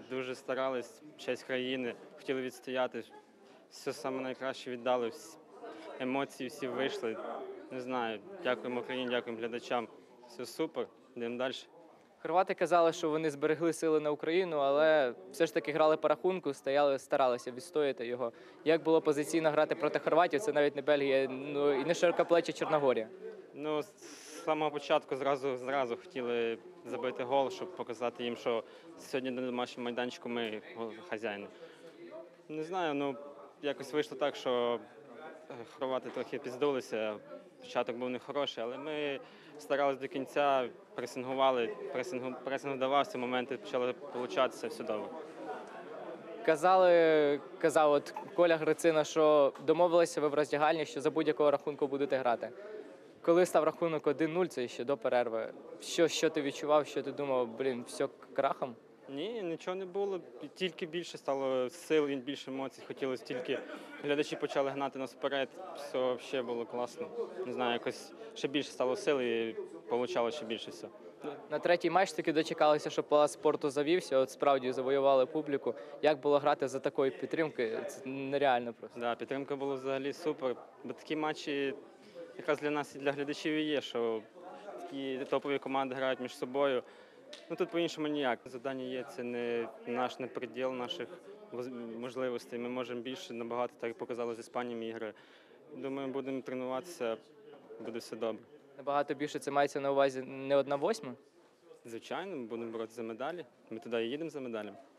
дуже старались, честь країни, хотіли відстояти. Все саме найкраще віддали, емоції всі вийшли. Не знаю, дякуємо Україні, дякуємо глядачам. Все супер, йдемо далі. Хорвати казали, що вони зберегли сили на Україну, але все ж таки грали по рахунку, старалися відстояти його. Як було позиційно грати проти хорватів, це навіть не Бельгія, ну і не широкоплеча Чорногорія. Ну, з самого початку зразу хотіли забити гол, щоб показати їм, що сьогодні на домашньому майданчику ми хазяїни. Не знаю, ну якось вийшло так, що хорвати трохи піздулися. Початок був нехороший, але ми старалися до кінця, пресингували, пресинг давався, моменти почали получатися, все добре. Казав от Коля Грицина, що домовилися ви в роздягальні, що за будь-якого рахунку будете грати. Коли став рахунок 1-0, це ще до перерви, що ти відчував, що ти думав, все крахом? Ні, нічого не було, тільки більше стало сил, більше емоцій, хотілося тільки, глядачі почали гнати нас вперед, все взагалі було класно. Не знаю, якось ще більше стало сил і вийшло ще більше все. На третій матч таки дочекалися, що Палац спорту завівся, от справді завоювали публіку. Як було грати за такої підтримки? Це нереально просто. Да, підтримка була взагалі супер, бо такі матчі якраз для нас і для глядачів і є, що такі топові команди грають між собою. Ну тут по-іншому ніяк. Завдання є, це не приділ наших можливостей. Ми можемо більше, набагато, так як показали з Іспанією ігри. Думаю, будемо тренуватися, буде все добре. Набагато більше це мається на увазі не 1/8? Звичайно, ми будемо боротися за медалі. Ми туди і їдемо за медалями.